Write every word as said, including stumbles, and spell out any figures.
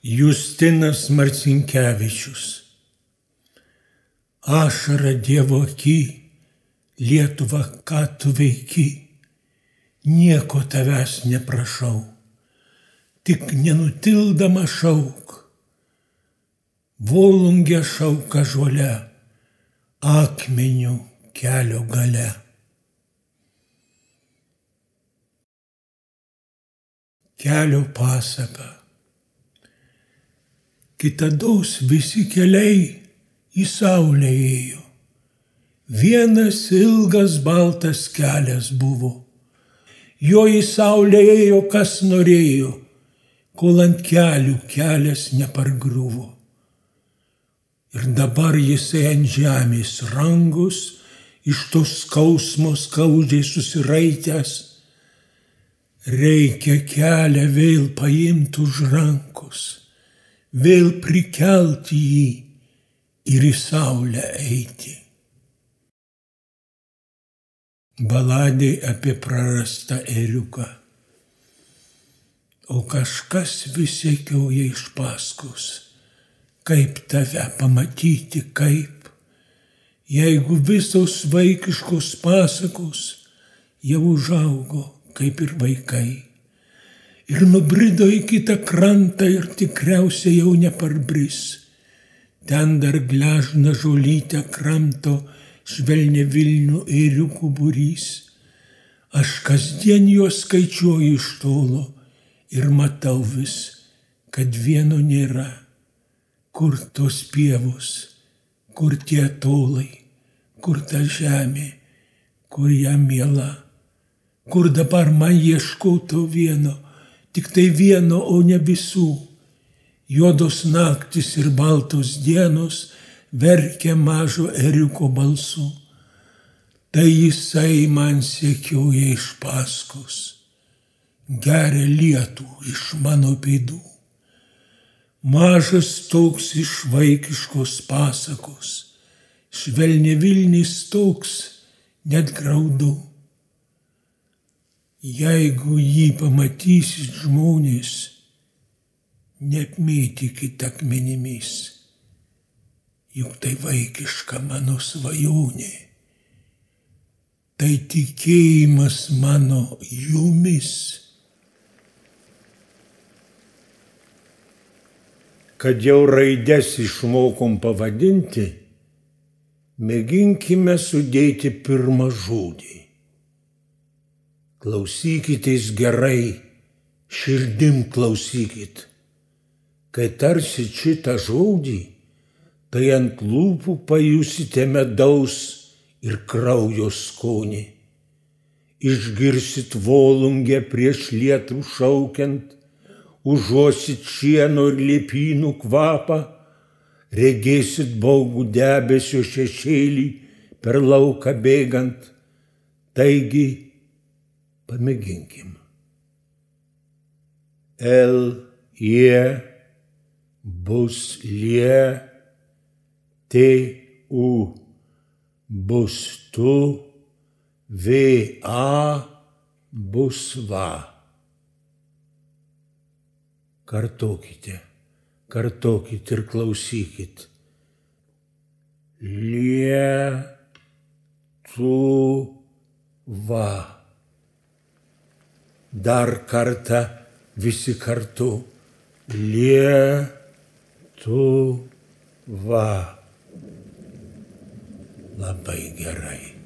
Justinas Marcinkevičius. Ašara Dievo aky, Lietuva, ką tu veiki, nieko tavęs neprašau, tik nenutildama šauk. Volungė šauka žole, akmeniu kelio gale. Kelio pasaka. Kitados visi keliai į saulę ėjo. Vienas ilgas baltas kelias buvo. Jo į saulę ėjo kas norėjo, kol ant kelių kelias nepargriuvo. Ir dabar jisai ant žemės rangus, iš tos skausmo skaudžiai susiraitęs, reikia kelią vėl paimti už rankos, vėl prikelti jį ir į saulę eiti. Baladė apie prarastą ėriuką. O kažkas vis sekioja iš paskos. Kaip tave pamatyti, kaip, jeigu visos vaikiškos pasakos jau užaugo kaip ir vaikai. Ir nubrido į kitą krantą ir tikriausiai jau neparbris. Ten dar gležna žolytę kramto švelnia Vilnių ėriukų būrys. Aš kasdien juos skaičiuoju iš tolo ir matau vis, kad vieno nėra. Kur tos pievos, kur tie tolai, kur ta žemė, kur ją miela. Kur dabar man ieškau to vieno, tik tai vieno, o ne visų. Juodos naktis ir baltos dienos verkia mažo ėriuko balsu. Tai jisai man sekioja iš paskos, geria lietų iš mano pėdų. Mažas toks iš vaikiškos pasakos, švelnia Vilnis toks net graudu. Jeigu jį pamatysit žmonės, neapmėtykit akmenimis, juk tai vaikiška mano svajonė, tai tikėjimas mano jumis. Kad jau raides išmokom pavadinti, mėginkime sudėti pirmą žodį. Klausykitės gerai, širdim klausykit. Kai tarsit šitą žodį, tai ant lūpų pajusite medaus ir kraujo skonį. Išgirsit volungę prieš lietų šaukiant, užuosit šieno ir liepynų kvapą, regėsit baugų debesio šešėlį per lauką bėgant. Taigi, pamėginkim. L, je, bus lie, T, U, bus tu, V, A, bus va. Kartokite, kartokit ir klausykit. Lie, tu, va. Dar kartą visi kartu. Lie, tu, va. Labai gerai.